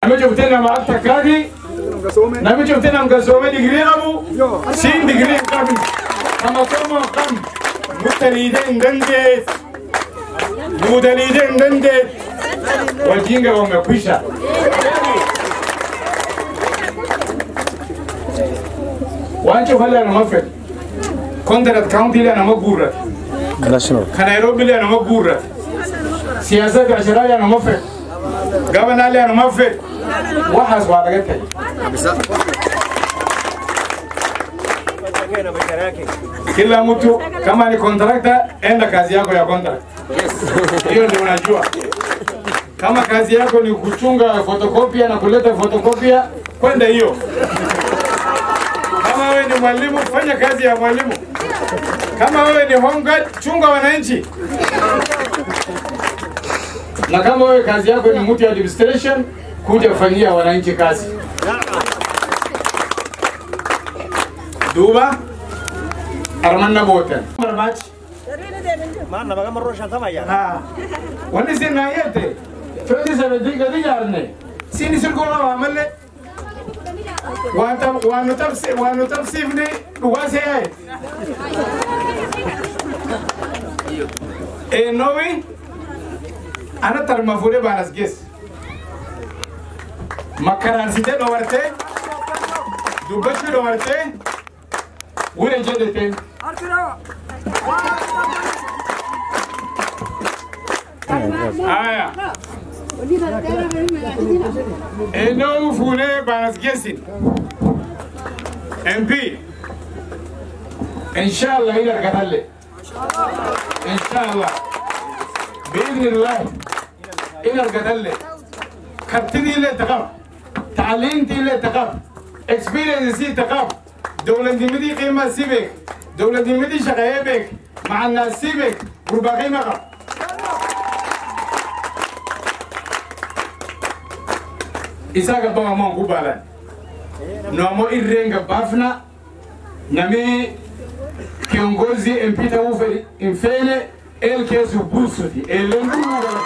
جبتنا مع التكادي نعم جبتنا مقسومة دقرين أبو سين دقرين قبل كما كما قم متليدين دندت متليدين دندت والجينجا هم كويشة وانشوف هلا أنا مفرد كونترات كاونتي لي أنا مقبورة كنايروبي لي أنا مقبورة سياسة عشرة أنا مفرد قبنا لي أنا مفرد وحاس وعدقتي kila mtu kama ni contractor enda kazi yako ya contract hiyo ndio unajua kama kazi yako ni kuchunga photocopy na kuleta photocopy kwenda hiyo kama wewe ni mwalimu fanya kazi ya mwalimu kama wewe ni home guard chunga wananchi na kama wewe kazi yako ni mtu ya administration kuja kufanyia wananchi kazi duba armanna botan marmach maana magama roshan sama ya wani sina yete todi sabe diga yarne sini sirgola wamalle wanu tafsifni wase nowi ana tarmafure banas ges makaran site do warte dubashi do warte wure jedete aya eno fune banas gesin MP inshallah ila katalle inshallah باذن الله ila katalle كتني له تقف تعليمتي له تقف experience تقف دولة دمدي قيمة سيبك دولة دمدي شغيبك مع الناس سيبك قربا قيمة قف إساق بابا ما قبالا نوامو إرين قبافنا نمي كيونغوزي امبيتا وفري انفيني الكيسو بوسوتي الانجو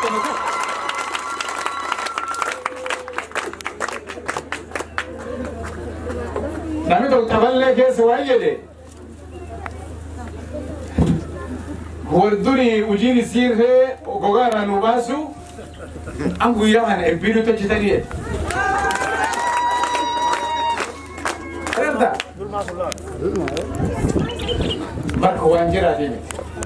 نمي تو تغلي كيسو وايدي هو الدني وجيني سير هي وقوغارا نوباسو أنقو يراهن امبينو تجتريه رفضا بركو وانجرا ديني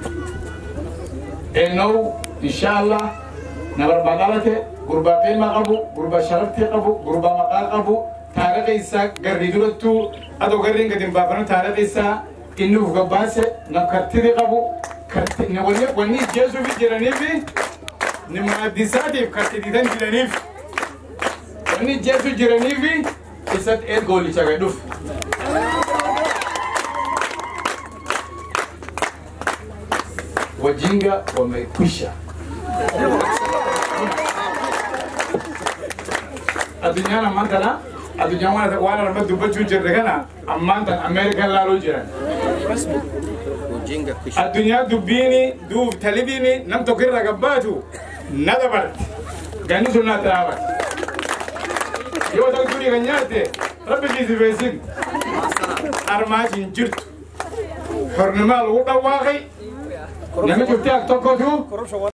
إنه إن شاء الله نبر بدالته غربا قيمة قبو غربا شرفتي قبو غربا مقال قبو تاريخ إسا قردورتو أدو قرين قدم بابنو تاريخ إسا إنه فقباسة نكرتدي قبو كرتدي وني جيسو في جرانيفي نمادساتي كرتدي دان جرانيفي وني جيسو جرانيفي إسات El-golecha قدوف wajinga wamekwisha. Adunyana mantana adunyana wala ramadu bachu jirgana amantan American lalo jiran. Adunya dubini du talibini nam tokira gabatu nadabar gani sunna tarabat. Yo tak duri ganyate rabbi jizi besin armajin jirtu hornimal uda waqi نمت بتاعك تقعدوا